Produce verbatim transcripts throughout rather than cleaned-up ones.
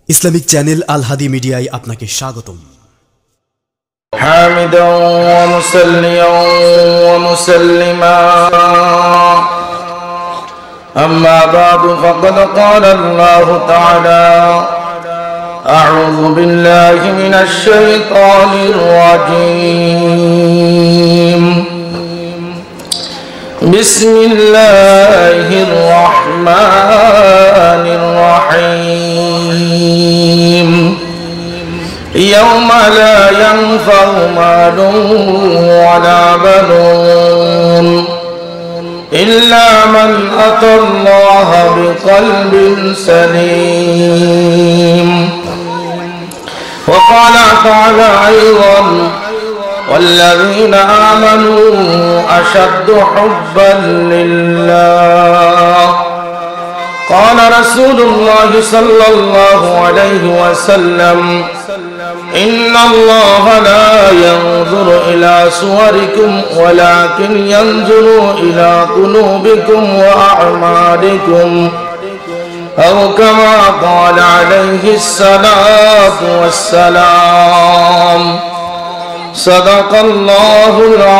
Islamic channel আল হাদি মিডিয়ায় আপনাকে স্বাগতম। হামিদান ওয়া মুসাল্লিয়ান ওয়া মুসাল্লিমা আম্মা বা'দু ফাকাদ ক্বালা আল্লাহু তাআলা আউযু বিল্লাহি মিনাশ শাইতানির রাজীম বিসমিল্লাহির রাহমানির রাহিম يوم لا ينفع مال ولا بنون إلا من أتى الله بقلب سليم وقال تعالى أيضا والذين آمنوا أشد حبا لله قال رسول الله صلى الله عليه وسلم إن الله لا ينظر إلى صوركم ولكن ينظر إلى قلوبكم وأعمالكم أو كما قال عليه الصلاة والسلام صدق الله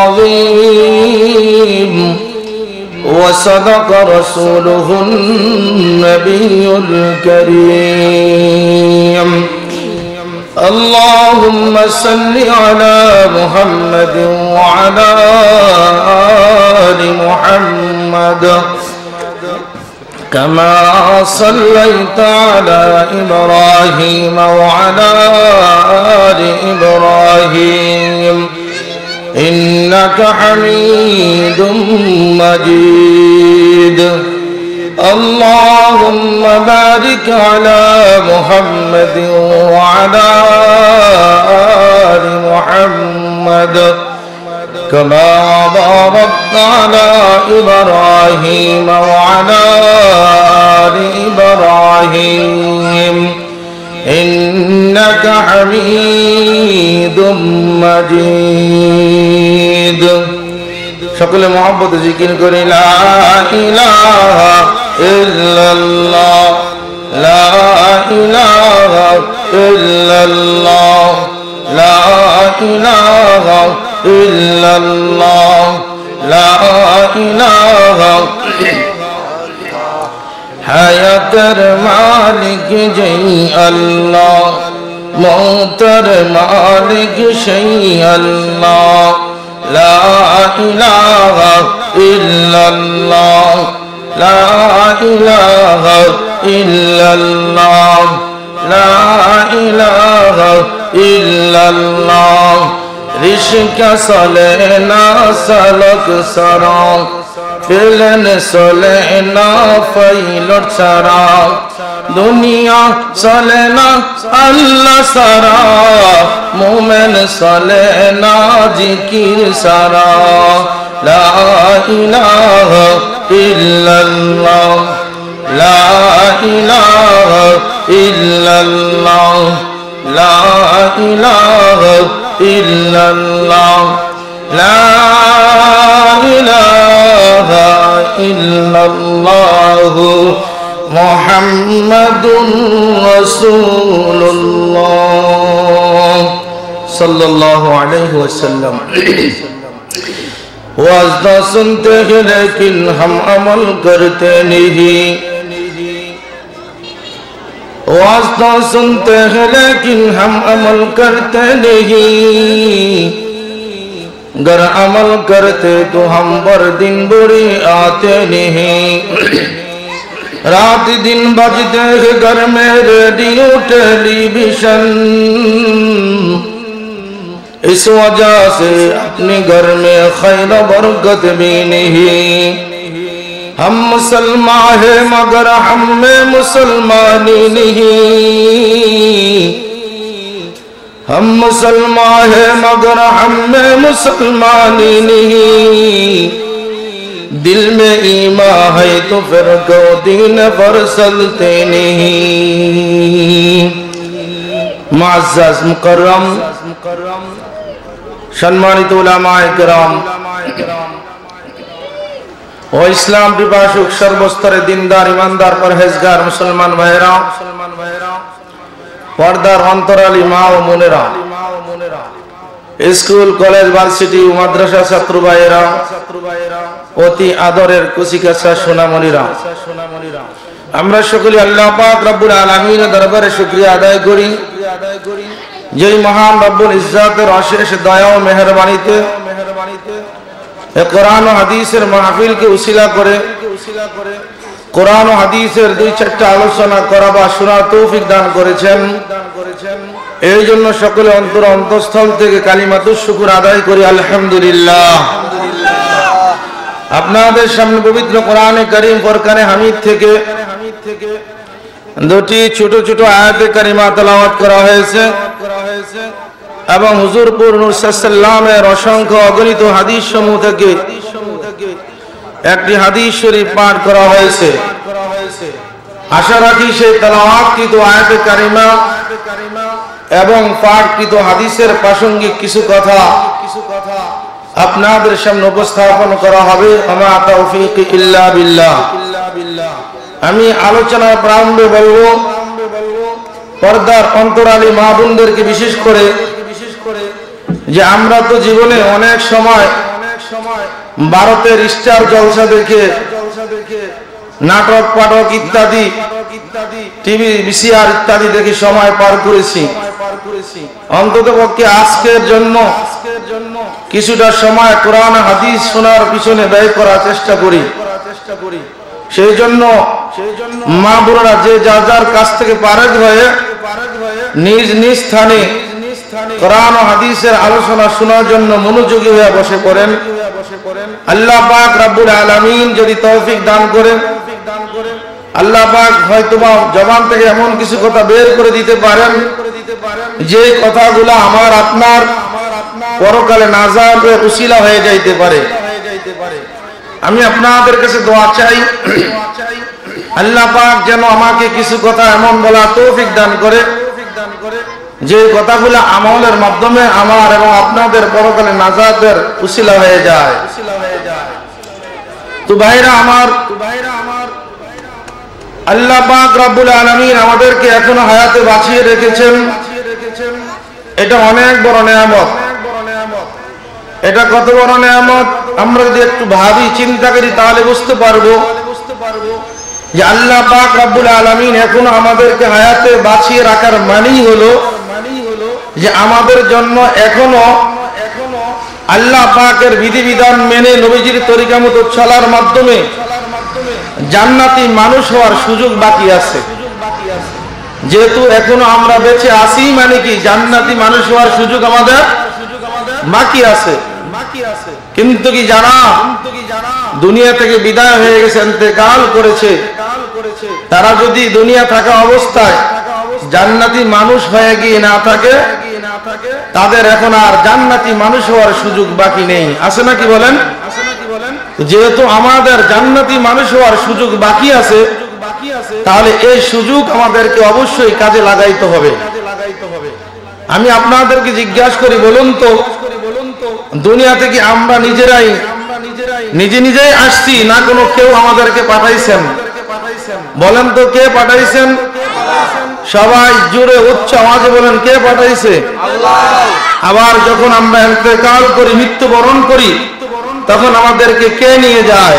العظيم وصدق رسوله النبي الكريم اللهم صل على محمد وعلى آل محمد كما صليت على إبراهيم وعلى آل إبراهيم إنك حميد مجيد اللهم بارك على محمد وعلى آل محمد كما باركت على إبراهيم وعلى آل إبراهيم إنك حميد مجيد সকলে মহব্বতে জিকির করি লা ইলাহা ইল্লাল্লাহ লা ইলাহা ইল্লাল্লাহ লা ইলাহা ইল্লাল্লাহ লা ইলাহা হায়াতের মালিক যেই আল্লাহ মৌতের মালিক সেই আল্লাহ লা ইলাহা ইল্লাল্লাহ লা ইলাহা ইল্লাল্লাহ লা ইলাহা ইল্লাল্লাহ রিশক চলে না সালক সরং ফিলেন চলে না ফাইলট সারা দুনিয়া চলে না আল্লাহ সারা মুমিন চলে না জিকির সারা লা ইলাহা ইল্লাল্লাহ লা ইলাহা ইল্লাল্লাহ লা ইলাহা ইল্লাল্লাহ লা ইলাহা ইল্লাল্লাহ মুহাম্মাদুর রাসূলুল্লাহ সাল্লাল্লাহু আলাইহি ওয়াসাল্লাম वाज़ सुनते हैं लेकिन हम अमल करते नहीं वाज़ सुनते हैं लेकिन हम अमल करते नहीं गर अमल करते तो हम बर दिन बुरी आते नहीं रात दिन बजते हैं घर में रेडियो टेलीविजन इस वजह से अपने घर में खैर बरकत भी नहीं हम मुसलमान हैं मगर हम में मुसलमानी नहीं हम मुसलमान हैं मगर हम में मुसलमानी नहीं दिल में ईमान है तो फिर को दीन पर चलते नहीं मुअज़्ज़ज़ मुकर्रम সম্মানিত উলামায়ে কেরাম ও ইসলাম বিভাষক সর্বস্তরে দিনদার ইমানদার পরহেজগার মুসলমান ভাইরা পর্দার অন্তরালী মা ও বোনেরা, স্কুল কলেজ ভার্সিটি ও মাদ্রাসা ছাত্র ভাইয়েরা, অতি আদরের কুচিকাচা সোনামণিরা, আমরা সকলে আল্লাহ পাক রব্বুল আলামিনের দরবারে শুকরিয়া আদায় করি, যেই মহান রব্বুল ইজ্জতের অশেষ দয়া ও মেহেরবানিতে এ কোরআন ও হাদিসের মাহফিলকে উসিলা করে কোরআন ও হাদিসের দুই চারটা আলোচনা করা বা শোনার তৌফিক দান করেছেন। এই জন্য সকলে অন্তর অন্তঃস্থল থেকে কালিমাতুশ শুকর আদায় করি আলহামদুলিল্লাহ। আপনাদের সামনে পবিত্র কোরআনে কারীম ফুরকানে হামিদ থেকে দুটি ছোট ছোট আয়াতে কারিমা তেলাওয়াত করা হয়েছে এবং হুজুরপুর নূর সাল্লামের অসংখ্য অগণিত হাদিস সমূহ থেকে একটি হাদিস শরীফ পাঠ করা হয়েছে। আশা রাখি সেই তেলাওয়াতকৃত আয়াতে কারিমা এবং পাঠকৃত হাদিসের প্রাসঙ্গিক কিছু কথা আপনাদের সামনে উপস্থাপন করা হবে। আমা তাওফীক ইল্লা বিল্লাহ। আমি আলোচনার প্রারম্ভে বলবো, পর্দার অন্তরালী মা বোনদেরকে বিশেষ করে যে আমরা তো জীবনে অনেক সময় ভারতের স্টার জলসা দেখে, নাটক পাঠক ইত্যাদি, টিভি ভিসিআর ইত্যাদি দেখে সময় পার করেছি। অন্তত পক্ষে আজকের জন্য কিছুটা সময় কোরআন হাদিস শোনার পিছনে ব্যয় করার চেষ্টা করি। সেই জন্য মা বোনেরা যে যার যার কাছ থেকে পারেক হয়ে নিজ নিজ স্থানে কোরআন ও হাদিসের আলোচনা শোনার জন্য মনোযোগী হয়ে বসে পড়েন। আল্লাহ পাক রব্বুল আলামিন যদি তৌফিক দান করেন, আল্লাহ পাক হয়তোবা জবান থেকে এমন কিছু কথা বের করে দিতে পারেন যে কথাগুলো আমার আপনার পরকালে নাজাতের উসিলা হয়ে যাইতে পারে। আমি আপনাদের কাছে দোয়া চাই, আল্লাহ পাক যেন আমাকে কিছু কথা এমন বলা তৌফিক দান করে যে কথাগুলো আমলের মাধ্যমে আমার এবং আপনাদের পরকালে নাজাতের উসিলা হয়ে যায়। তো ভাইরা আমার, আল্লাহ পাক রব্বুল আলামিন আমাদেরকে এখনো হায়াতে বাঁচিয়ে রেখেছেন। এটা অনেক বড় নেয়ামত। এটা কত বড় নেয়ামত আমরা যদি একটু ভাবি, চিন্তা করি, তাহলে বুঝতে পারবো যে আল্লাহ পাক রব্বুল আলামিন এখনো আমাদেরকে হায়াতে বাঁচিয়ে রাখার মানেই হলো যে আমাদের জন্য এখনো আল্লাহ পাকের বিধিবিধান মেনে নবীজির তরিকা মতো চলার মাধ্যমে জান্নাতি মানুষ হওয়ার সুযোগ বাকি আছে। যেহেতু এখনো আমরা বেঁচে আছি, মানে কি জান্নাতি মানুষ হওয়ার সুযোগ আমাদের বাকি আছে। কিন্তু কি জানা, দুনিয়া থেকে বিদায় হয়ে গেছে, ইন্তেকাল করেছে, তারা যদি দুনিয়া থাকা অবস্থায় জান্নাতি মানুষ হয়ে গিয়ে না থাকে, তাদের এখন আর জান্নাতি মানুষ হওয়ার সুযোগ বাকি নেই। আছে নাকি বলেন? যেহেতু আমাদের জান্নাতি মানুষ হওয়ার সুযোগ বাকি আছে, তাহলে এই সুযোগ আমাদেরকে অবশ্যই কাজে লাগাইতে হবে। আমি আপনাদেরকে জিজ্ঞাসা করি, বলুন তো দুনিয়া থেকে আমরা নিজেরাই নিজে নিজেই আসছি না কোনো কেউ আমাদেরকে পাঠাইছেন? বলেন তো কে পাঠাইছেন? সবাই জোরে উচ্চ আওয়াজে বলেন, কে পাঠাইছে? আবার যখন আমরা ইন্তেকাল করি, মৃত্যুবরণ করি, তখন আমাদেরকে কে নিয়ে যায়?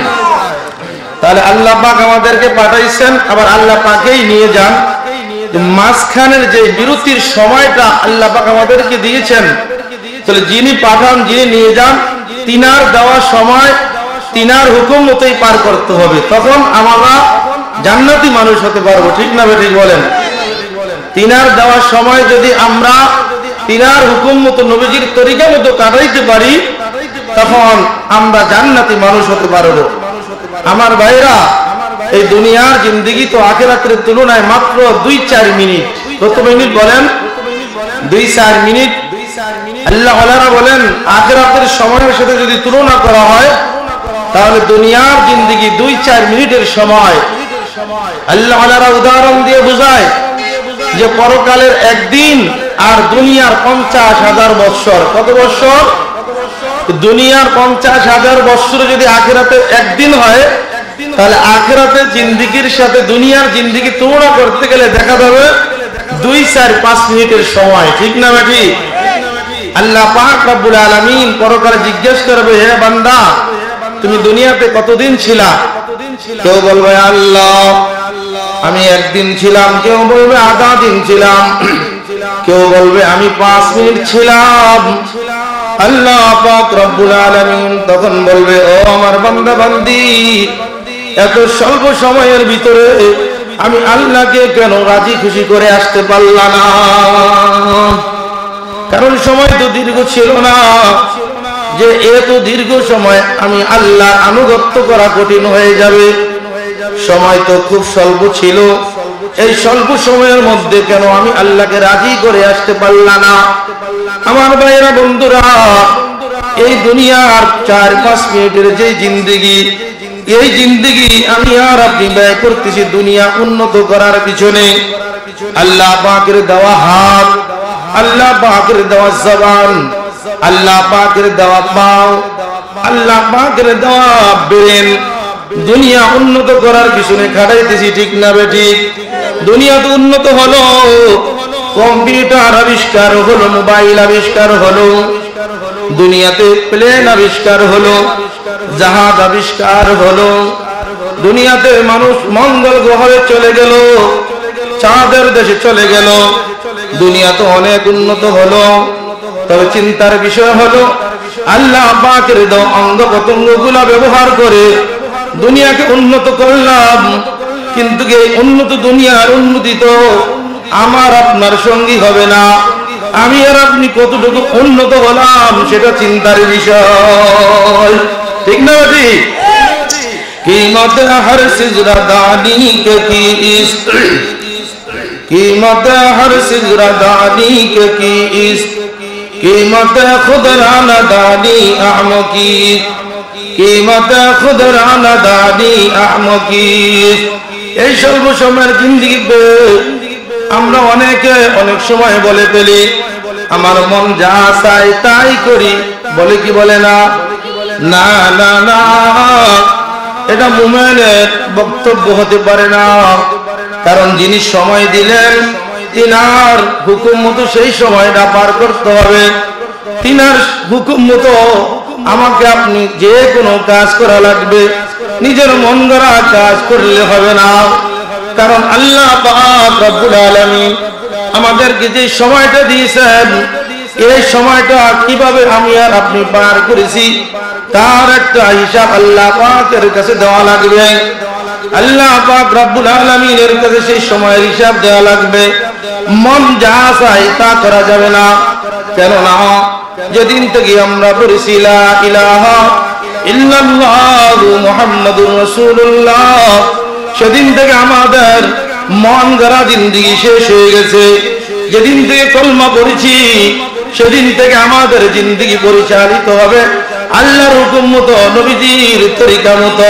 তাহলে আল্লাহ পাক আমাদেরকে পাঠাইছেন, আবার আল্লাহ পাকেই নিয়ে যান। মাঝখানের যে বিরতির সময়টা আল্লাহ পাক আমাদেরকে দিয়েছেন, তাহলে যিনি পাঠান, যিনি নিয়ে যান, তিনার দেওয়ার সময় তিনার হুকুম মতোই পার করতে হবে, তখন আমরা জান্নাতি মানুষ হতে পারবো। ঠিক না ঠিক বলেন? তিনার দেওয়ার সময় যদি আমরা তিনার হুকুম মতো নবীজির তরিকা মতো কাটাইতে পারি, তখন আমরা জান্নাতি মানুষ হতে পারবো। আমার ভাইরা, এই দুনিয়ার জিন্দেগি তো আখিরাতের তুলনায় মাত্র দুই চার মিনিট। কত মিনিট বলেন? দুই চার মিনিট। আল্লাহ ওয়ালারা বলেন আখিরাতের সময়ের সাথে যদি তুলনা করা হয়, তাহলে দুনিয়ার জিন্দেগি দুই চার মিনিটের সময়। আল্লাহ ওয়ালারা উদাহরণ দিয়ে বোঝায় যে পরকালের একদিন আর দুনিয়ার পঞ্চাশ হাজার বৎসর। কত বৎসর? দুনিয়ার পঞ্চাশ হাজার বৎসর যদি আখিরাতের একদিন হয়, তাহলে আখিরাতের জিন্দেগির সাথে দুনিয়ার জিন্দেগি তুলনা করতে গেলে দেখা যাবে দুই চার পাঁচ মিনিটের সময়, ঠিক না বেটি? আল্লাহ পাক রব্বুল আলামিন পরকালে জিজ্ঞেস করবে, হে বান্দা তুমি দুনিয়াতে কতদিন ছিলা? কেউ বলবে আল্লাহ আমি একদিন ছিলাম, কেউ বলবে আধা দিন ছিলাম, কেউ বলবে আমি পাঁচ মিনিট ছিলাম। আল্লাহ পাক রব্বুল আলামিন তখন বলবে, ও আমার বান্দা বান্দি, এত স্বল্প সময়ের ভিতরে আমি আল্লাহকে কেন রাজি খুশি করে আসতে পারলাম না? কারণ সময় তো দীর্ঘ ছিল না, যে এত দীর্ঘ সময় আমি আল্লাহর আনুগত্য করা কঠিন হয়ে যাবে। সময় তো খুব স্বল্প ছিল, এই স্বল্প সময়ের মধ্যে কেন আমি আল্লাহকে রাজি করে আসতে পারলাম না? আমার ভাইয়েরা বন্ধুরা, এই দুনিয়ার চার পাঁচ মিনিটের যে জিন্দেগি, এই জিন্দেগি আমি আর আপনি ব্যয় করতেছি দুনিয়া উন্নত করার পিছনে। আল্লাহ পাকের দেওয়া হাত, আল্লাহ পাকের দেওয়া জবান, আল্লাহ পাকের দেওয়া পাও, আল্লাহ পাকের দেওয়া ব্রেন, দুনিয়া উন্নত করার পিছনে খাটাইতেছি, ঠিক না বেঠিক? দুনিয়া তো উন্নত হলো, কম্পিউটার আবিষ্কার হলো, মোবাইল আবিষ্কার হলো, দুনিয়াতে প্লেন আবিষ্কার হলো, জাহাজ আবিষ্কার হলো, দুনিয়াতে মানুষ মঙ্গল গ্রহে চলে গেল, চাঁদের দেশে চলে গেল, দুনিয়া তো অনেক উন্নত হলো। তবে চিন্তার বিষয় হলো আল্লাহ পাকের দেওয়া অঙ্গ প্রত্যঙ্গ গুলা ব্যবহার করে দুনিয়াকে উন্নত করলাম, কিন্তু এই উন্নত দুনিয়ার উন্নতি তো আমার আপনার সঙ্গী হবে না। আমি আর আপনি কতটুকু উন্নত হলাম সেটা চিন্তার বিষয়, ঠিক না? ঠিক। कीमत हर सिजरा दानी के की इश्क, कीमत हर सिजरा दानी के की इश्क, कीमत खुद राना दानी आम की, कीमत खुद राना दानी आम की। এই স্বল্প সময়ের জিন্দেগিতে আমরা অনেকে অনেক সময় বলে ফেলি আমার মন যা চায় তাই করি, বলে কি বলে না? না না না, এটা মুমিনের বক্তব্য হতে পারে না। কারণ যিনি সময় দিলেন তিনার হুকুম মতো সেই সময়টা পার করতে হবে। তিনার হুকুম মতো আমাকে আপনি যে কোনো কাজ করা লাগবে, নিজের মন গড়া কাজ করলে হবে না। কারণ আল্লাহ পাক রব্বুল আলামিন আমাদেরকে যে সময়টা দিয়েছেন, এই সময়টা কিভাবে আমি আর আপনি পার করেছি তার একটা হিসাব আল্লাহ পাকের কাছে দেওয়া লাগবে। আল্লাহ পাক রব্বুল আলামিনের কাছে সেই সময়ের হিসাব দেওয়া লাগবে। মন যা চায় তা করা যাবে না। কেননা যেদিন থেকে আমরা পড়েছি লা ইলাহা ইল্লাল্লাহু মুহাম্মাদুর রাসূলুল্লাহ, সেদিন থেকে আমাদের মন গড়া জিন্দেগি শেষ হয়ে গেছে। যেদিন থেকে কলমা পড়েছি সেদিন থেকে আমাদের জিন্দেগি পরিচালিত হবে আল্লাহর হুকুম মতো, নবীজির তরিকা মতো।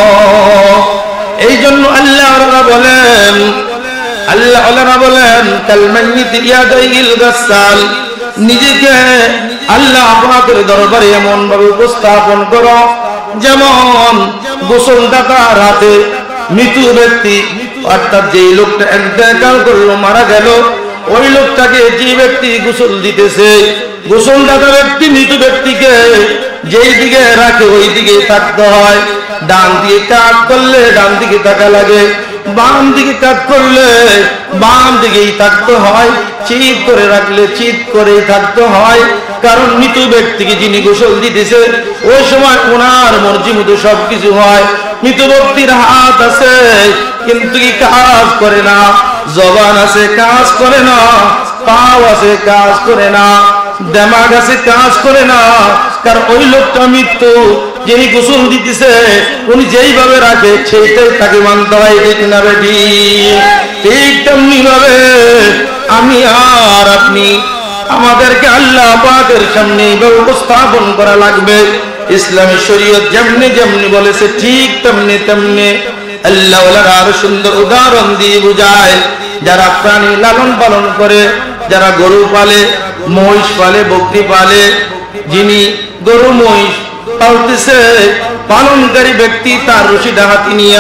এই জন্য আল্লাহ বলেন, আল্লাহ আল্লাহ বলেন কাল মাইয়িত ইয়াদাইল গাসাল, নিজেকে আল্লাহ পাকের দরবারে এমন ভাবে উপস্থাপন করো যেমন গোসলদাতার হাতে মৃত ব্যক্তি, অর্থাৎ যেই লোকটা ইন্তেকাল করলো, মারা গেল, ওই লোকটাকে যে ব্যক্তি গোসল দিতেছে, গোসলদাতা ব্যক্তি মৃত ব্যক্তিকে যেই দিকে রাখে ওই দিকে থাকতে হয়। ডান দিকে কাজ করলে ডান দিকে থাকা লাগে, বাম দিকে কাজ করলে বাম দিকেই থাকতে হয়, চিৎ করে রাখলে চিৎ করেই থাকতে হয়। কারণ মৃত ব্যক্তিকে যিনি গোসল দিতেছে ওই সময় ওনার মর্জি মতো সবকিছু হয়। মৃত ব্যক্তির হাত আছে কিন্তু কি কাজ করে না, জবান আছে কাজ করে না, পাও আছে কাজ করে না, দিমাগ আছে কাজ করে না। কারণ ওই লোকটা মৃত্যু, যিনি গোসল দিতেছে উনি যেইভাবে রাখে সেইটাই তাকে মানতে হয়, ঠিক না বেটি? ঠিক তেমনি ভাবে আমি আর আপনি আমাদেরকে আল্লাহ পাকের সামনে উপস্থাপন করা লাগবে। ইসলামী শরীয়ত যেমনি যেমনি বলেছে ঠিক তেমনি তেমনি আল্লাহ আরো সুন্দর উদাহরণ দিয়ে বুঝায়। যারা প্রাণী লালন পালন করে, যারা গরু পালে, মহিষ পালে, বকরি পালে, যিনি গরু মহিষ পালতেছে পালনকারী ব্যক্তি তার রশিদা হাতে নিয়া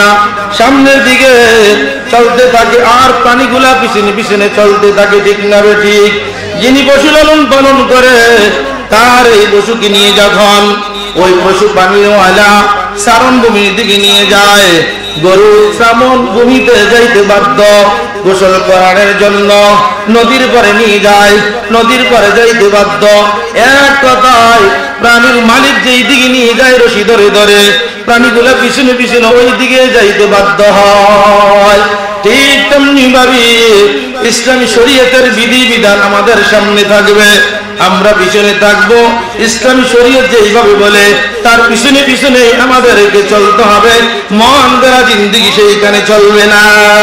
সামনের দিকে চলতে থাকে আর প্রাণীগুলা পিছনে পিছনে চলতে থাকে, ঠিক না ঠিক? যিনি পশু লালন পালন করে তার এই পশুকে নিয়ে যখন ওই পশু পানীয়ওয়ালা সারণ ভূমির দিকে নিয়ে যায়, গরু শ্রাবণ ভূমিতে যাইতে বাধ্য গোসল করার জন্য নদীর পরে নিয়ে যায়, নদীর পরে যাইতে বাধ্য। এক কথায় প্রাণীর মালিক যেই দিকে নিয়ে যায় রশি ধরে ধরে প্রাণীগুলো পিছনে পিছনে ওই দিকে যাইতে বাধ্য হয়। ঠিক তেমনি ভাবে ইসলামী শরীয়তের বিধি বিধান আমাদের সামনে থাকবে, আমরা পিছনে থাকবো। ইসলামী শরীয়ত যেইভাবে বলে তার পিছনে পিছনে আমাদেরকে চলতে হবে, মন গড়া জিন্দেগি সেইখানে চলবে না।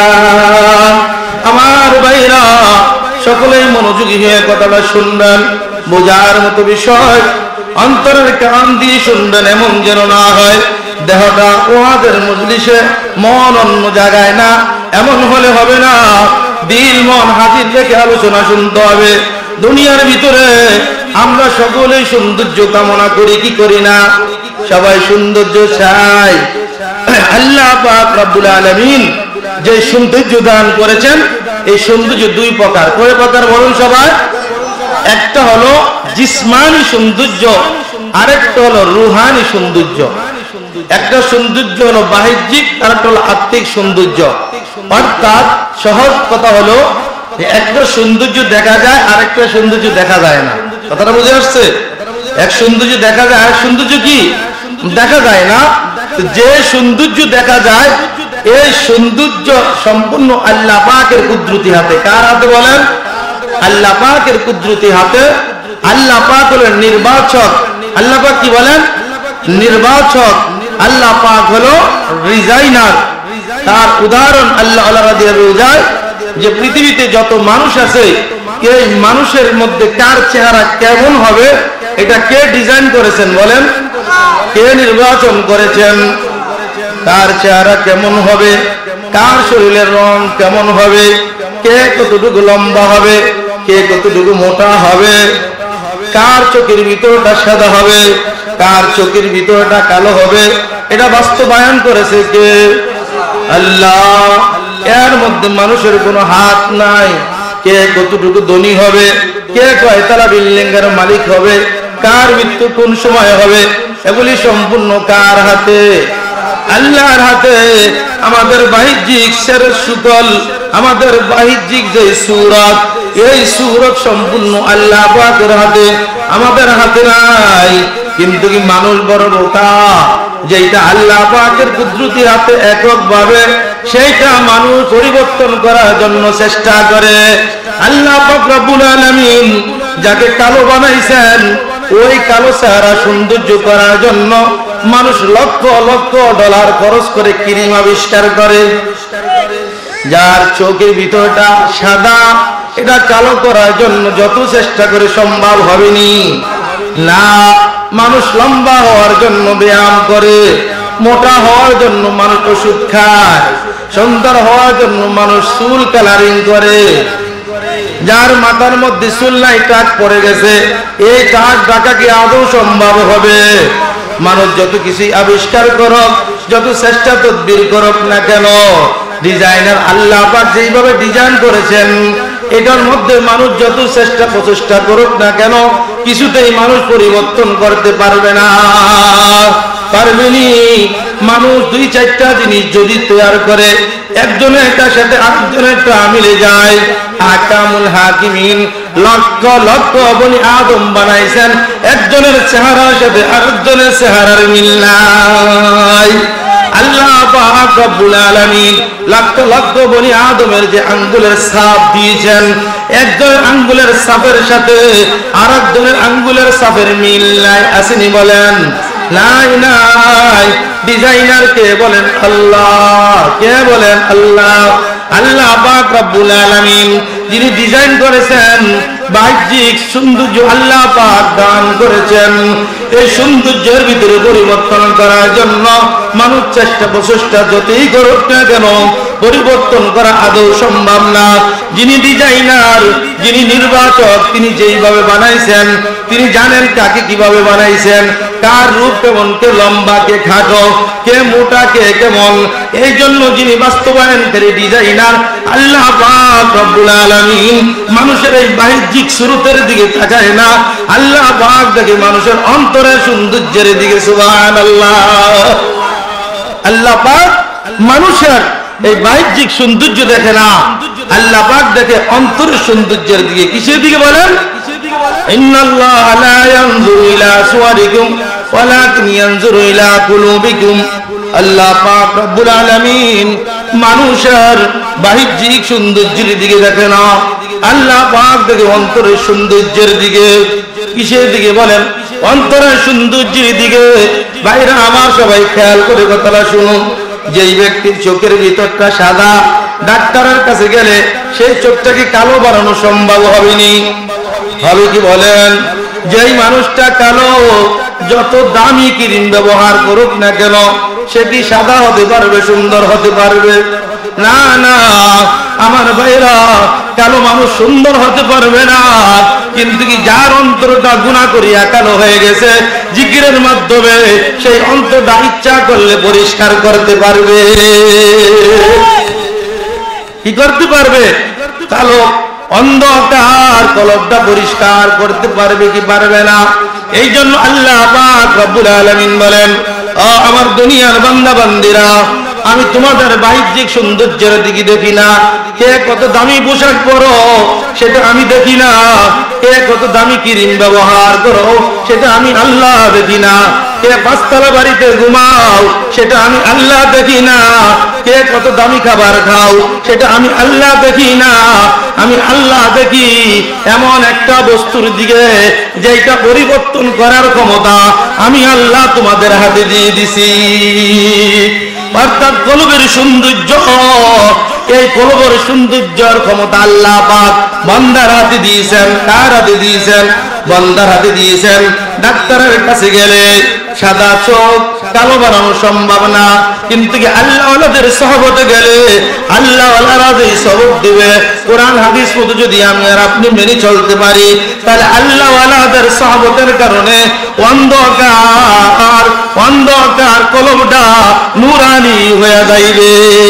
আমার ভাইরা সকলেই মনোযোগী হয়ে কথাটা শুনবেন, বোঝার মতো বিষয়, অন্তরের কান দিয়ে শুনবেন, এমন যেন না হয় দেহটা ওয়াজের মজলিসে মন অন্য জায়গায় না, এমন হলে হবে না। দিল মন হাজির রেখে আলোচনা শুনতে হবে। দুনিয়ার ভিতরে আমরা সকলেই সৌন্দর্য কামনা করি, কি করি না? সবাই সৌন্দর্য চাই। আল্লাহ পাক রব্বুল আলামিন যে সৌন্দর্য দান করেছেন, এই সৌন্দর্য দুই প্রকার। কয় প্রকার বলুন সবাই? একটা হলো জিসমানি সৌন্দর্য, আরেকটা হলো রুহানি সৌন্দর্য। একটা সৌন্দর্য হলো বাহ্যিক, আরেকটা হলো আত্মিক সৌন্দর্য। অর্থাৎ সহজ কথা হলো একটা সৌন্দর্য দেখা যায়, আরেকটা সৌন্দর্য দেখা যায় না। কথাটা বুঝে আসছে? এক সৌন্দর্য দেখা যায়, আর সৌন্দর্য কি দেখা যায় না। যে সৌন্দর্য দেখা যায় এই সৌন্দর্য সম্পূর্ণ আল্লাহ পাকের কুদরতি হাতে। কার হাতে বলেন? আল্লাহ পাকের কুদরতি হাতে। আল্লাহ পাক হলেন নির্বাচক। আল্লাহ পাক কি বলেন? নির্বাচক। আল্লাহ পাক হলো ডিজাইনার। তার উদাহরণ আল্লাহ আল্লাহ দিয়ে বোঝায় যে পৃথিবীতে যত মানুষ আছে এই মানুষের মধ্যে কার চেহারা কেমন হবে এটা কে ডিজাইন করেছেন বলেন? কে নির্বাচন করেছেন? কার চেহারা কেমন হবে, কার শরীরের রং কেমন হবে, কে কতটুকু লম্বা হবে, কে কতটুকু মোটা হবে, কার চোখের ভিতরটা সাদা হবে, কার চোখের ভিতরটা কালো হবে, এটা বাস্তবায়ন করেছে কে? আল্লাহ। এর মধ্যে মানুষের কোনো হাত নাই। কে কতটুকু ধনী হবে, কে কয়তলা বিল্ডিং এর মালিক হবে, কার মৃত্যু কোন সময় হবে, এগুলি সম্পূর্ণ কার হাতে? আল্লাহর হাতে। আমাদের বাহ্যিক শরীর সুতল, আমাদের বাহ্যিক যে সূরত, এই সূরত সম্পূর্ণ আল্লাহ পাকের হাতে, আমাদের হাতে নাই। কিন্তু কি মানুষ বড় বোকা, যেটা আল্লাহ পাকের কুদরতি হাতে এককভাবে সেইটা মানুষ পরিবর্তন করার জন্য চেষ্টা করে। আল্লাহ পাক রব্বুল আলামিন যাকে কালো বানাইছেন ওই কালো চেহারা সৌন্দর্য করার জন্য মানুষ লক্ষ লক্ষ ডলার খরচ করে ক্রিম আবিষ্কার করে। যার চোখের ভিতরটা সাদা এটা কালো করার জন্য যত চেষ্টা করে সম্ভব হবেনি না। মানুষ লম্বা হওয়ার জন্য ব্যায়াম করে, মোটা হওয়ার জন্য মানুষ ওষুধ খায়, সুন্দর হওয়ার জন্য মানুষ চুল কালারিং করে। যার মাথার মধ্যে চুল নাই, টাক পড়ে গেছে, এই টাক ঢাকা কি আদৌ সম্ভব হবে? মানুষ যত কিছু আবিষ্কার করুক, যত চেষ্টা তদবির করুক না কেন, ডিজাইনার আল্লাহ পাক যেইভাবে ডিজাইন করেছেন এটার মধ্যে মানুষ যত চেষ্টা প্রচেষ্টা করুক না কেন কিছুতেই মানুষ পরিবর্তন করতে পারবে না। পারবেনি। মানুষ দুই চারটা জিনিস যদি তৈরি করে একজনের একটার সাথে আরেকজনের একটা মিলে যায়। আকামুল হাকিমিন লক্ষ লক্ষ বনি আদম বানাইছেন, একজনের চেহারার সাথে আরেকজনের চেহারার মিল নাই। আল্লাহ পাক রব্বুল আলামিন লক্ষ লক্ষ বনি আদমের যে আঙ্গুলের ছাপ দিয়েছেন, একজনের আঙ্গুলের ছাপের সাথে আরেকজনের আঙ্গুলের ছাপের মিল নাই। আসেনি বলেন? নাই নাই। ডিজাইনার কে বলেন? আল্লাহ। কে বলেন? আল্লাহ। আল্লাহ পাক রব্বুল আলামিন যিনি ডিজাইন করেছেন, বাহ্যিক সৌন্দর্য আল্লাহ পাক দান করেছেন, এই সৌন্দর্যের ভিতরে পরিবর্তন করার জন্য মানুষ চেষ্টা প্রচেষ্টা যতই করুক না কেন পরিবর্তন করা আদৌ সম্ভব না। যিনি ডিজাইনার, যিনি নির্বাচক, তিনি যেইভাবে বানাইছেন তিনি জানেন কাকে কিভাবে বানাইছেন, কার রূপ কেমন, কে লম্বা কে খাটো, কে মোটা কে কেমন। এই জন্য যিনি বাস্তবায়নকারী ডিজাইনার আল্লাহ পাক রব্বুল আলামিন মানুষের এই বাহ্যিক সুরতের দিকে তাকায় না, আল্লাহ পাক দেখে মানুষের অন্তরের সৌন্দর্যের দিকে। সুবহানাল্লাহ। আল্লাহ পাক মানুষের এই বাহ্যিক সৌন্দর্য দেখে না, আল্লাহ পাক দেখে অন্তরের সৌন্দর্যের দিকে। কিসের দিকে বলেন? ইন্নাল্লাহা লা ইয়ানজুরু ইলা সুওয়ারিকুম ওয়ালাকিন ইয়ানজুরু ইলা কুলুবিকুম। আল্লাহ পাক রব্বুল আলামিন মানুষের বাহ্যিক সৌন্দর্যের দিকে দেখে না, আল্লাহ পাক দেখে অন্তরের সৌন্দর্যের দিকে। কিসের দিকে বলেন? অন্তরের সৌন্দর্যের দিকে। ভাইরা আমার, সবাই খেয়াল করে কথাটা শুনুন। যেই ব্যক্তির চোখের ভিতরটা সাদা, ডাক্তারের কাছে গেলে সেই চোখটাকে কালো বানানো সম্ভব হবেনি, হবে কি বলেন? যেই মানুষটা কালো, যত দামি ক্রিম ব্যবহার করুক না কেন, সেটি সাদা হতে পারবে, সুন্দর হতে পারবে না? না আমার ভাইরা, কালো মানুষ সুন্দর হতে পারবে না, কিন্তু কি যার অন্তরটা গুনাহ করিয়া কালো হয়ে গেছে, জিকিরের মাধ্যমে সেই অন্তরটা ইচ্ছা করলে পরিষ্কার করতে পারবে। কি করতে পারবে? কালো অন্ধকার কলবটা পরিষ্কার করতে পারবে কি পারবে না? এই জন্য আল্লাহ পাক রব্বুল আলামিন বলেন, ও আমার দুনিয়ার বান্দা বান্দিরা, আমি তোমাদের বাহ্যিক সৌন্দর্যের দিকে দেখি না। কে কত দামি পোশাক পরো সেটা আমি দেখি না, কে কত দামি ক্রিম ব্যবহার করো সেটা আমি আল্লাহ দেখি না, কে পাঁচতলা বাড়িতে ঘুমাও সেটা আমি আল্লাহ দেখি না, কে কত দামি খাবার খাও সেটা আমি আল্লাহ দেখি না। আমি আল্লাহ দেখি এমন একটা বস্তুর দিকে যেটা পরিবর্তন করার ক্ষমতা আমি আল্লাহ তোমাদের হাতে দিয়ে দিছি। অর্থাৎ কলবের সৌন্দর্য, এই কলবের সৌন্দর্যের ক্ষমতা আল্লাহ পাক বান্দার হাতে দিয়েছেন। কার হাতে দিয়েছেন? বান্দার হাতে দিয়েছেন। ডাক্তারের কাছে গেলে সাদা চোখ কালো বানানো সম্ভব না, কিন্তু কি আল্লাহ ওয়ালাদের সহবতে গেলে আল্লাহ ওয়ালারা যেই সবক দিবে, কোরআন হাদিস মতো যদি আমি আর আপনি মেনে চলতে পারি, তাহলে আল্লাহ ওয়ালাদের সহবতের কারণে অন্ধকার অন্ধকার কলবটা নূরানি হয়ে যাইবে।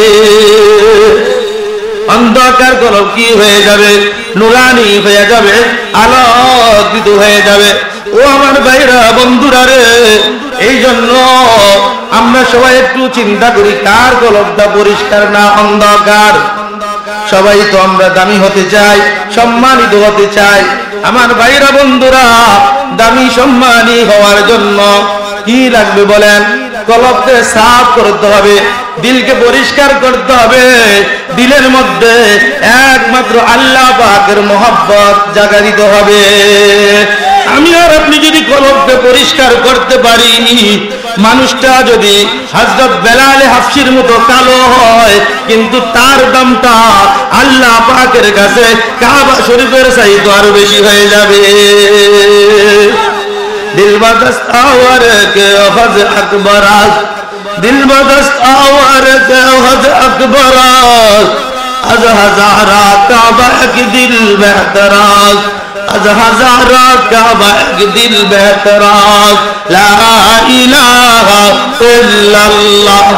অন্ধকার কলব কি হয়ে যাবে? নূরানি হয়ে যাবে, আলোকিত হয়ে যাবে। ও আমার ভাইরা, বন্ধুরা রে, এই জন্য আমরা সবাই একটু চিন্তা করি, কার কলবটা পরিষ্কার না অন্ধকার? সবাই তো আমরা দামি হতে চাই, সম্মানিত হতে চাই। আমার ভাইরা বন্ধুরা, দামি সম্মানী হওয়ার জন্য কি লাগবে বলেন? কলবকে সাফ করতে হবে, দিলকে পরিষ্কার করতে হবে, দিলের মধ্যে একমাত্র আল্লাহ পাকের মহব্বত জাগা দিতে হবে। আমি আর আপনি যদি কলবকে পরিষ্কার করতে পারি, মানুষটা যদি হযরত বেলাল হাফসির মতো কালো হয়, কিন্তু তার দামটা আল্লাহ পাকের কাছে কাবা শরীফের চাইতে আরো বেশি হয়ে যাবে। दिल बदस्त आवर के हज अकबराज, दिल बदस्त आवर के हज अकबराज, अज हजारा काबा के दिल बेहतराज, अज हजारा काबा के दिल बेहतराज, ला इलाहा इल्लल्लाह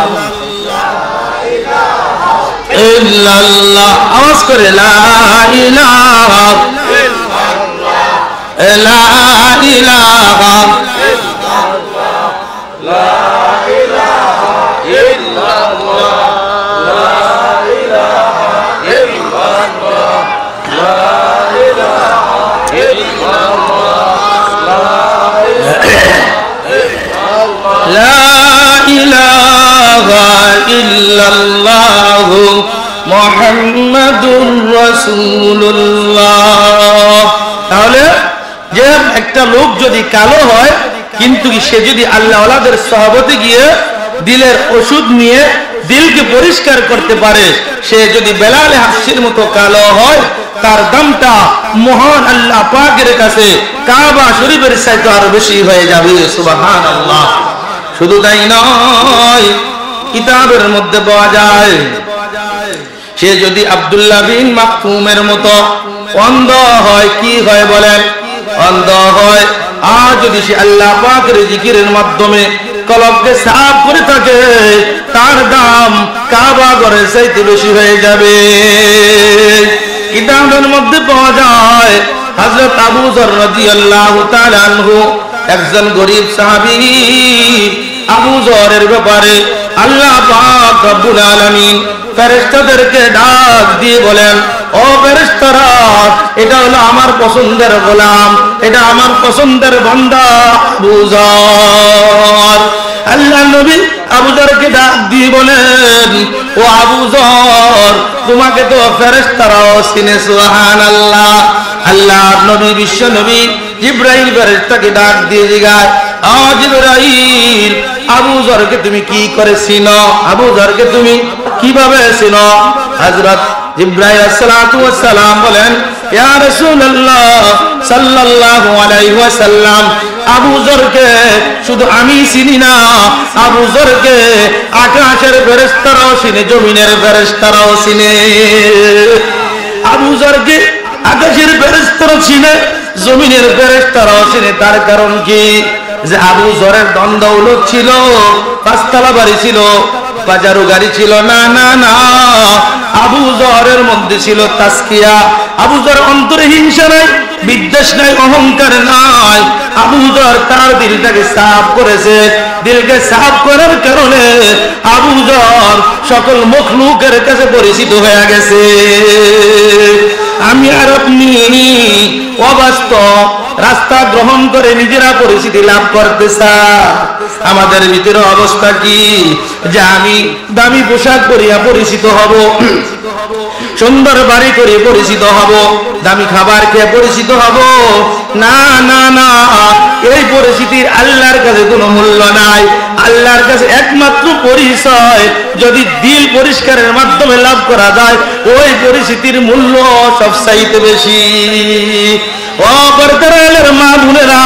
इल्लल्लाह, आवाज करे ला इलाहा لا إله لا إله إلا الله لا إله إلا الله لا إله إلا الله لا إله إلا الله محمد رسول الله। তাহলে যে একটা লোক যদি কালো হয়, কিন্তু সে যদি আল্লাহ ওয়ালাদের সহবতে গিয়ে দিলের ওষুধ নিয়ে দিলকে পরিষ্কার করতে পারে, সে যদি বেলাল হাফসির মতো কালো হয়, তার দামটা মহান আল্লাহ পাকের কাছে কাবা শরীফের চাইতে আরো বেশি হয়ে যাবে। সুবহানাল্লাহ। শুধু তাই নয়, কিতাবের মধ্যে পাওয়া যায়, সে যদি আব্দুল্লাহ বিন মাকতুমের মতো অন্ধ হয়, কি হয় বলেন? অন্ধ হয়। আর যদি সে আল্লাহ পাকের জিকিরের মাধ্যমে কলবকে সাফ করে থাকে, তার দাম কাবা ঘরের চাইতে বেশি হয়ে যাবে। কিতাবের মধ্যে পাওয়া যায় হযরত আবু যর রাদিয়াল্লাহু তাআলা আনহু একজন গরীব সাহাবী, আবু যরের ব্যাপারে আল্লাহ পাক রব্বুল আলামিন ফেরেশতাদেরকে ডাক দিয়ে বলেন, ও ফেরেশতারা, এটা হলো আমার পছন্দের গোলাম, এটা আমার পছন্দের বান্দা আবু যর। আল্লাহ নবী আবু যরকে ডাক দিয়ে বলেন, ও আবু যর, তোমাকে তো ফেরেশতারাও চিনে। সুবহানাল্লাহ। আল্লাহ নবী বিশ্ব নবী জিবরাইল ফেরেশতাকে ডাক দিয়ে জিজ্ঞাসা, ও জিবরাইল, আবু যরকে তুমি কি করে চিনো? আবু যরকে তুমি কিভাবে চিনো? হযরত জিবরাইল আলাইহিস সালাম বলেন, ইয়া রাসূলুল্লাহ সাল্লাল্লাহু আলাইহি ওয়াসাল্লাম, আবু যরকে শুধু আমি চিনি না, আবু যরকে আকাশের ফেরেশতারাও চিনে, জমিনের ফেরেশতারাও চিনে। আবু যরকে আকাশের ফেরেশতারা চিনে, জমিনের ফেরেশতারাও চিনে। তার কারণ কি? যে আবু যরের ধন দৌলত ছিল, পাঁচতলা বাড়ি ছিল, বাজারু গাড়ি ছিল না, না না, আবু যরের মধ্যে ছিল তাসকিয়া। আবু যর অন্তরে হিংসা নাই, বিদ্বেষ নাই, অহংকার নাই। আবু যর তার দিলটাকে সাফ করেছে। দিলকে সাফ করার কারণে আবু যর সকল মখলুকের কাছে পরিচিত হয়ে গেছে। আমি আর আপনি অবাস্তব রাস্তা গ্রহণ করে নিজেরা পরিচিতি লাভ করতে চাই। আমাদের ভিতরে অবস্থা কি? যে আমি দামি পোশাক পরিয়া পরিচিত হব, সুন্দর বাড়ি করে পরিচিত হব, দামি খাবার খেয়ে পরিচিত হব। না না না, এই পরিচিতির আল্লাহর কাছে কোনো মূল্য নাই। আল্লাহর কাছে একমাত্র পরিচয় যদি দিল পরিষ্কারের মাধ্যমে লাভ করা যায়, ওই পরিচিতির মূল্য সবচাইতে বেশি। ও পর্দারের মা বোনেরা,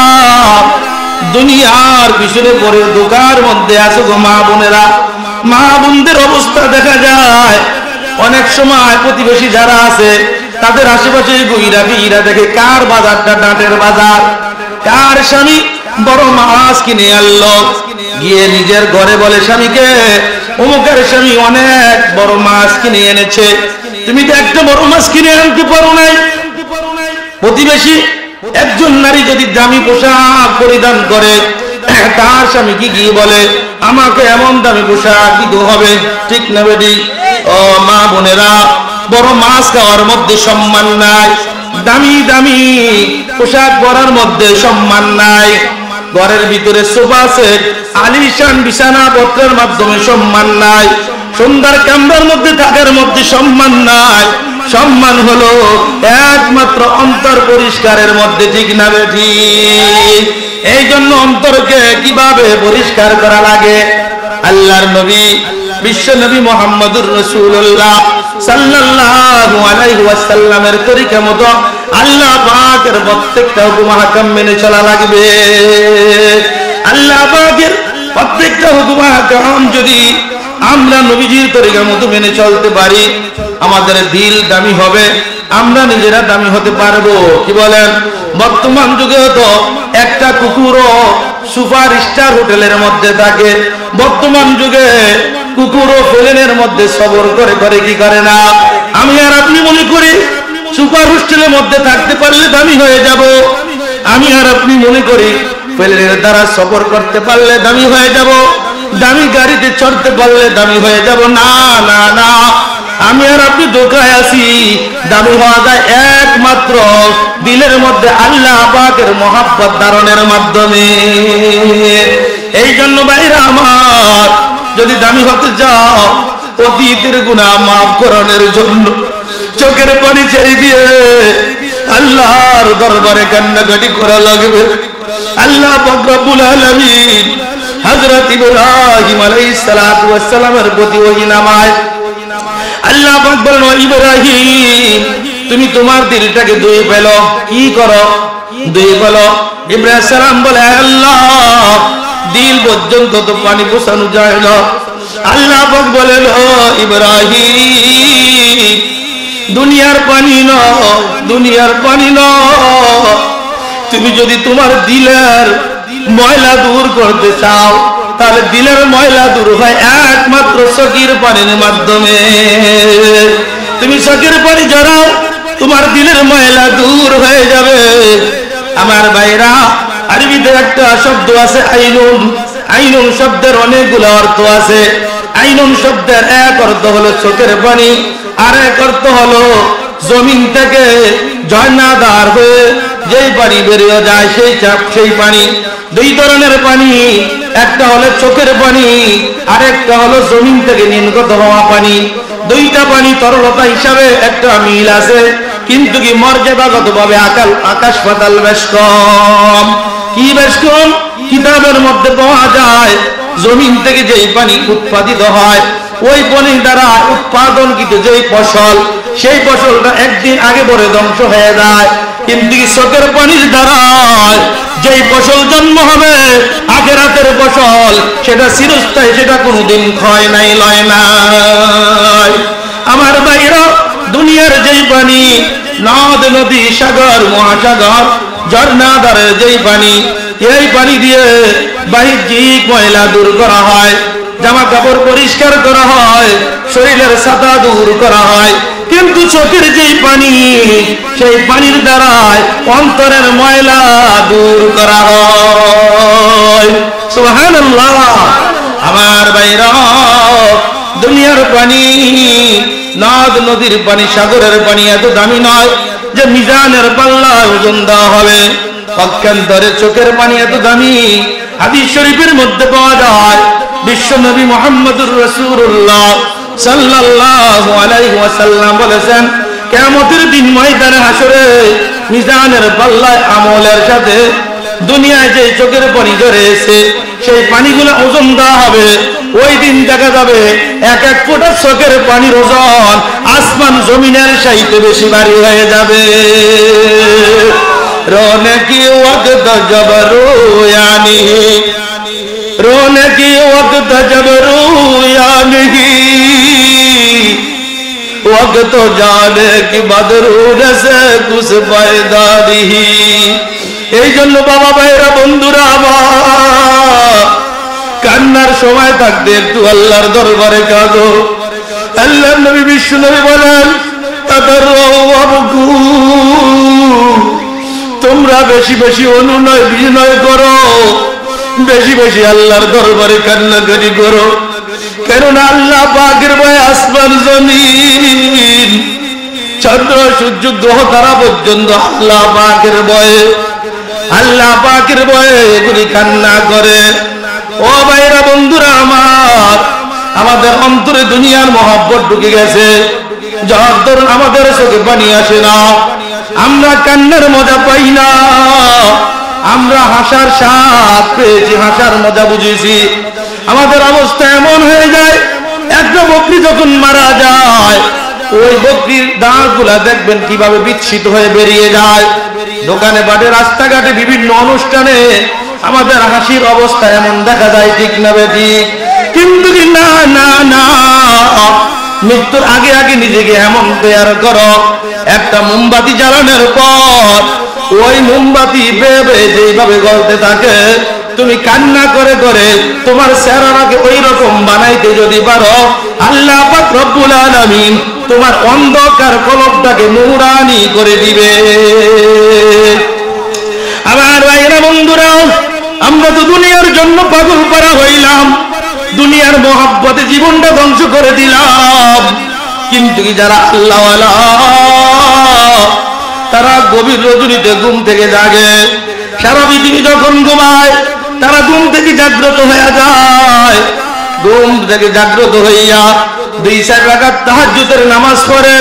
দুনিয়ার পিছনে পড়ে দোকার মধ্যে আছো গো মা বোনেরা। মা বোনদের অবস্থা দেখা যায় অনেক সময় প্রতিবেশী যারা আছে তাদের আশেপাশে গইরা গিরা দেখে কার বাজারটা ডাঁটের বাজার, কার স্বামী বড় মাছ কিনে আনলো, গিয়ে নিজের ঘরে বলে স্বামীকে, অমুকের স্বামী অনেক বড় মাছ কিনে এনেছে, তুমি তো একটা বড় মাছ কিনে আনতে পারো নাই। প্রতিবেশী একজন নারী যদি দামি পোশাক পরিধান করে, তার স্বামী কি গিয়ে বলে, আমাকে এমন দামি পোশাক দিতে হবে, ঠিক না বেটি? ও মা বোনেরা, বড় মাছ খাওয়ার মধ্যে সম্মান নাই, দামি দামি পোশাক পরার মধ্যে সম্মান নাই, ঘরের ভিতরে সোফা সেট আলিশান বিছানা পত্রের মাধ্যমে সম্মান নাই, সুন্দর কামরার মধ্যে থাকার মধ্যে সম্মান নাই। সম্মান হলো একমাত্র অন্তর পরিষ্কারের মধ্যে, ঠিক না বেঠি? এই জন্য অন্তরকে কিভাবে পরিষ্কার করা লাগে, আল্লাহর নবী বিশ্ব নবী মুহাম্মদুর রাসূলুল্লাহ সাল্লাল্লাহু আলাইহি ওয়াসাল্লামের তরিকা মতো আল্লাহ পাকের প্রত্যেকটা হুকুম হাকাম মেনে চলা লাগবে। আল্লাহ পাকের প্রত্যেকটা হুকুম হাকাম যদি আমরা নবীজির তরিকা মতো মেনে চলতে পারি, আমাদের দিল দামি হবে, আমরা নিজেরা দামি হতে পারবো। কি বলেন? বর্তমান যুগে তো একটা কুকুরও সুপার স্টার হোটেলের মধ্যে থাকে। বর্তমান যুগে কুকুরও প্লেনের মধ্যে সফর করে করে কি করে না? আমি আর আপনি মনে করি সুপার হোটেলের মধ্যে থাকতে পারলে দামি হয়ে যাব। আমি আর আপনি মনে করি প্লেনের দ্বারা সফর করতে পারলে দামি হয়ে যাব, দামি গাড়িতে চড়তে পারলে দামি হয়ে যাব। না না না, আমি আর আপনি ধোঁকায় আছি। দামি হওয়া যায় একমাত্র দিলের মধ্যে আল্লাহ পাকের মহাব্বত ধারণের মাধ্যমে। এই জন্য ভাইরা আমার, যদি দামি হতে যাও, অতীতের গুনাহ মাফ করানোর জন্য চোখের পানি ছেড়ে দিয়ে আল্লাহর দরবারে কান্নাকাটি করা লাগবে। আল্লাহ পাক রব্বুল আলামিন হযরত ইব্রাহিম আলাইহিস সালাতু ওয়াস সালামের প্রতি ওহী নামায় আল্লাহ পাক বলেন, ইব্রাহিম তুমি তোমার দিলটাকে ধুয়ে ফেলো। কি করো? ধুয়ে ফেলো। ইব্রাহিম সালাম বলে, আল্লাহ দিল পর্যন্ত তো পানি পৌঁছানো যায় না। আল্লাহ পাক বলেন, ও ইব্রাহিম দুনিয়ার পানি নয়, দুনিয়ার পানি নয়, তুমি যদি তোমার দিলের ময়লা দূর করতে চাও তাহলে দিলের ময়লা দূর হয় একমাত্র চোখের পানির মাধ্যমে। তুমি চোখের পানি জড়াও, তোমার দিলের ময়লা দূর হয়ে যাবে। আমার ভাইরা, আরবিতে একটা শব্দ আছে আইনুন। আইনুন শব্দের অনেকগুলো অর্থ আছে। আইনুন শব্দের এক অর্থ হলো চোখের পানি, আর এক অর্থ হলো জমিন থেকে ঝর্ণাধার হয়ে যেই পানি বেরিয়ে যায় সেই চাপ সেই পানি। দুই ধরনের পানি, একটা হলো চোখের পানি, আর একটা হলো জমিন থেকে নির্গত হওয়া পানি। দুইটা পানি তরলতা হিসাবে একটা মিল আছে, কিন্তু কি মর্যাদাগত ভাবে আকাল আকাশ পাতাল বেশ কম। কি বেশ কম? কিতাবের মধ্যে পাওয়া যায় জমিন থেকে যেই পানি উৎপাদিত হয়, ওই পানির দ্বারা উৎপাদনকৃত যেই ফসল, সেই ফসলটা একদিন আগে পরে ধ্বংস হয়ে যায়। কিন্তু চোখের পানির দ্বারা যেই ফসল জন্ম হবে আখিরাতের ফসল, সেটা চিরস্থায়ী, সেটা কোনোদিন ক্ষয় নাই, লয় নাই। আমার ভাইরা, দুনিয়ার যেই পানি, নদ নদী সাগর মহাসাগর ঝর্ণাধারের যেই পানি, এই পানি দিয়ে বাহ্যিক ময়লা দূর করা হয়, জামা কাপড় পরিষ্কার করা হয়, শরীরের ছাতা দূর করা হয়। কিন্তু চোখের যেই পানি, সেই পানির দ্বারাই অন্তরের ময়লা দূর করা হয়। সুবহানাল্লাহ। আমার ভাইরা, দুনিয়ার পানি, নদ নদীর পানি, সাগরের পানি এত দামি নয় যে মিজানের পাল্লায় ওজন দেওয়া হবে। পক্ষান্তরে চোখের পানি এত দামি। হাদিস শরীফের মধ্যে পাওয়া যায় বিশ্ব নবী মুহাম্মদুর রাসূলুল্লাহ সাল্লাল্লাহু আলাইহি ওয়াসাল্লাম বলেছেন, কিয়ামতের দিন ময়দানে হাসরে মিজানের পাল্লায় আমলের সাথে দুনিয়ায় যে চোখের পানি জড়িয়েছে সেই পানিগুলো ওজন দেওয়া হবে। ওই দিন দেখা যাবে এক এক ফোঁটা চোখের পানির ওজন আসমান জমিনের চাইতে বেশি ভারী হয়ে যাবে। रोने की वक्त जब रोयानी, रोने की वक्त जब रोयानी, वक्त जाने की बदरूर से कुछ पैदा नहीं। এই জন্য বাবা ভাইরা বন্ধুরা আমার, কান্নার সময় থাকতে একটু আল্লাহর দরবারে কাঁদো। আল্লাহর নবী বিশ্ব নবী বলেন, তাদাররু, তোমরা বেশি বেশি অনুনয় বিনয় করো, বেশি বেশি আল্লাহর দরবারে কান্নাকারি করো। কেননা আল্লাহ পাকের ভয়ে আসমান জমিন চন্দ্র সূর্য গ্রহ তারা পর্যন্ত আল্লাহ পাকের ভয়ে, আল্লাহ পাকের ভয়ে এগুলি কান্না করে। ও ভাইরা বন্ধুরা আমার, আমাদের অন্তরে দুনিয়ার মহব্বত ঢুকে গেছে, যার ধরুন আমাদের চোখে পানি আসে না, আমরা কান্নার মজা পাই না, আমরা হাসার স্বাদ পেয়েছি, হাসার মজা বুঝেছি। আমাদের অবস্থা এমন হয়ে যায়, একটা বকরি যখন মারা যায় ওই বকরির দাঁত গুলা দেখবেন কিভাবে বিচ্ছিত হয়ে বেরিয়ে যায়। দোকানে বাটে রাস্তাঘাটে বিভিন্ন অনুষ্ঠানে আমাদের হাসির অবস্থা এমন দেখা যায়, ঠিক না বেঠিক? কিন্তু না না না, মৃত্যুর আগে আগে নিজেকে এমন তৈরি করো, একটা মোমবাতি জ্বালানোর পর ওই মোমবাতি বেয়ে বেয়ে যেভাবে গলতে থাকে, তুমি কান্না করে করে তোমার চেহারাকে ওই রকম বানাইতে যদি পারো, আল্লাহ পাক রব্বুল আলামিন তোমার অন্ধকার কলবটাকে নূরানি করে দিবে। আমার ভাইরা বন্ধুরা, আমরা তো দুনিয়ার জন্য পাগল করা হইলাম, দুনিয়ার মহব্বতে জীবনটা ধ্বংস করে দিলাম। কিন্তু যারা আল্লাহওয়ালা তারা গভীর রজনীতে ঘুম থেকে জাগে, সারা পৃথিবী যখন ঘুমায় তারা ঘুম থেকে জাগ্রত হয়ে যায়। ঘুম থেকে জাগ্রত হইয়া দুই চার রাকাত তাহাজ্জুদের নামাজ পড়ে।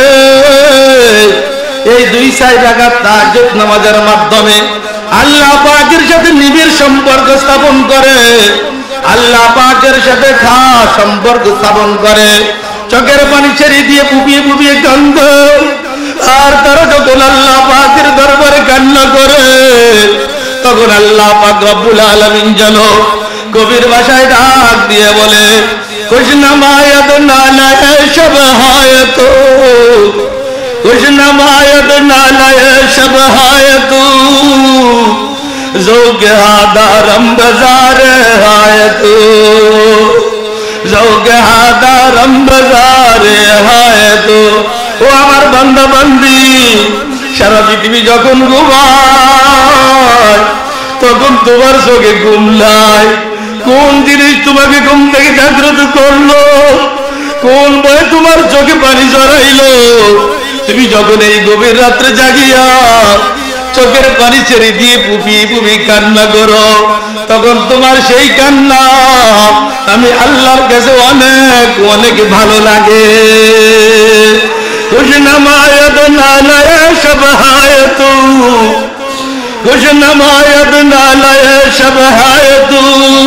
এই দুই চার রাকাত তাহাজ্জুদ নামাজের মাধ্যমে আল্লাহ পাকের সাথে নিবিড় সম্পর্ক স্থাপন করে, আল্লাহ পাকের সাথে খাস সম্পর্ক স্থাপন করে। চোখের পানি ছেড়ে দিয়ে বুবিয়ে বুবিয়ে কান্দে, আর তারা যখন আল্লাহ পাকের দরবারে কান্না করে তখন আল্লাহ পাক রব্বুল আলামিন যেন কবির ভাষায় ডাক দিয়ে বলে, খুশনামায়াত নালায় সব হায়াত, খুশনামায়াত নালায় সব হায়াত, ज़ौक़े हादारम बाज़ारे आए तू ज़ौक़े हादारम बाज़ारे आए तू ও আমার বান্দা বান্দি সারা পৃথিবী যখন ঘুমায় তখন তোমার চোখে ঘুম নাই কোন জিনিস তোমাকে ঘুম থেকে জাগ্রত করলো কোন ভয় তোমার চোখে পানি জড়াইলো তুমি যখন এই গভীর রাত্রে জাগিয়া চোখের পানি ছেড়ে দিয়ে পুপি পুপি কান্না করো তখন তোমার সেই কান্না আমি আল্লাহর কাছে অনেক অনেক ভালো লাগে खुशनमायत नालय शब हाय तू खुशनमायत नालय शब हाय तू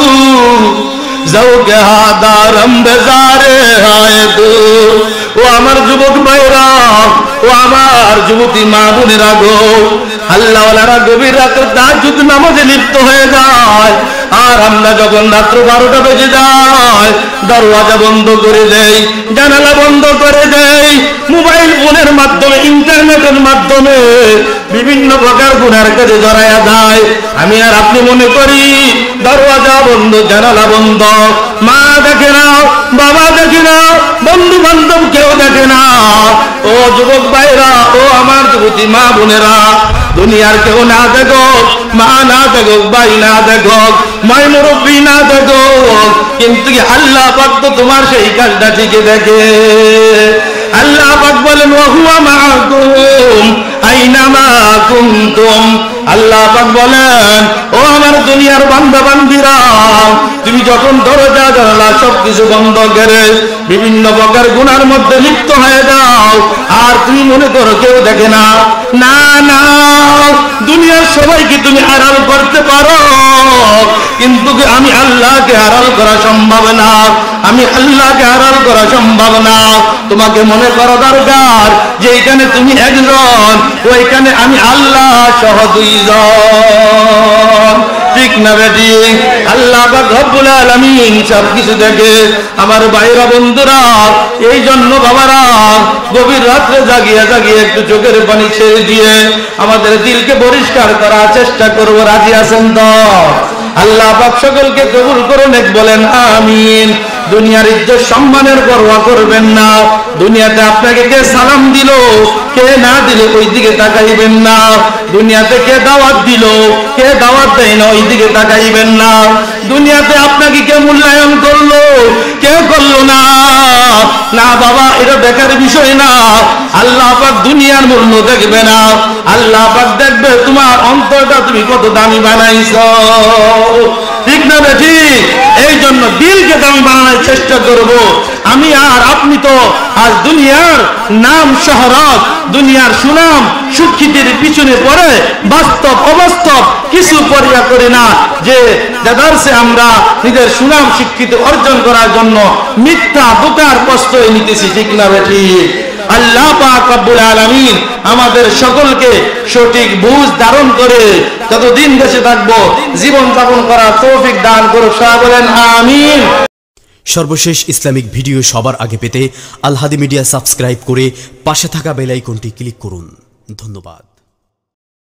ज़ौक़े हादारम बाज़ारे आए तू ও আমার যুবক ভাইরা ও আমার যুবতী মা বোনেরা গো আল্লাহওয়ালারা গভীর রাতে তাহাজ্জুদ নামাজে লিপ্ত হয়ে যায় আর আমরা যখন রাত্র বারোটা বেজে যায় দরওয়াজা বন্ধ করে দেই জানালা বন্ধ করে দেই মোবাইল ফোনের মাধ্যমে ইন্টারনেটের মাধ্যমে বিভিন্ন প্রকার গুনার কাজে জড়ায়া যায় আমি আর আপনি মনে করি দরওয়াজা বন্ধ জানালা বন্ধ মা দেখে না বাবা দেখে না বন্ধু বান্ধব কেউ দেখে না ও যুবক ভাইরা ও আমার যুবতী মা বোনেরা দুনিয়ার কেউ না দেখো মা না দেখো ভাই না দেখো মাই মুরব্বী না দেখো কিন্তু আল্লাহ পাক তো তোমার সেই কাজটা ঠিকই দেখে আল্লাহ পাক বলেন ওয়া হুয়া মাআকুম আইনামা কুনতুম আল্লাহ পাক বলেন ও আমার দুনিয়ার বান্দা বান্দীরা তুমি যখন দরজা জানালা সবকিছু বন্ধ করে বিভিন্ন প্রকার গুনার মধ্যে লিপ্ত হয়ে যাও আর তুমি মনে করো কেউ দেখে না না না দুনিয়ার সবাইকে তুমি আড়াল করতে পারো কিন্তু আমি আল্লাহকে আড়াল করা সম্ভব না আমি আল্লাহকে আড়াল করা সম্ভব না তোমাকে মনে করা দরকার যে এখানে তুমি একজন ওইখানে আমি আল্লাহ সহ দুইজন ঠিক না বেটি আল্লাহ পাক রব্বুল আলামিন সবকিছু দেখে আমার ভাইরা বন্ধুরা এই জন্য বাবারা গভীর রাত্রে জাগিয়ে জাগিয়ে একটু চোখের পানি ছেড়ে দিয়ে আমাদের দিলকে পরিষ্কার করার চেষ্টা করব রাজি আছেন তো আল্লাহ পাক সকলকে কবুল করুন এক বলেন আমিন দুনিয়ার ইজ্জত সম্মানের পরোয়া করবেন না দুনিয়াতে আপনাকে কে সালাম দিল কে না দিলে ওই দিকে তাকাইবেন না দুনিয়াতে কে দাওয়াত দিল কে দাওয়াত দেয় না ওই দিকে তাকাইবেন না দুনিয়াতে আপনাকে কে মূল্যায়ন করলো কে করলো না না বাবা এটা দেখার বিষয় না আল্লাহ পাক দুনিয়ার মূল্য দেখবে না আল্লাহ পাক দেখবে তোমার অন্তরটা তুমি কত দামি বানাইছো ঠিক না বেটি এই জন্য দিলকে দামি বানানোর চেষ্টা করব আমি আর আপনি তো আজ দুনিয়ার নাম শহরত দুনিয়ার সুনাম সুখ্যাতির পিছনে পড়ে বাস্তব অবাস্তব কিছু পরিয়া করি না যে যাদারসে আমরা নিজের সুনাম স্বীকৃতি অর্জন করার জন্য মিথ্যা দোকার প্রশ্রয় নিতেছি ঠিক না বেটি আল্লাহ পাক রব্বুল আলামিন আমাদের সকলকে সঠিক বুঝ ধারণ করে যতদিন দেশে থাকবো জীবন যাপন করার তৌফিক দান করুক সবাই বলেন আমিন সর্বশেষ ইসলামিক ভিডিও সবার আগে পেতে আল হাদি মিডিয়া সাবস্ক্রাইব করে পাশে থাকা বেল আইকনটি ক্লিক করুন ধন্যবাদ।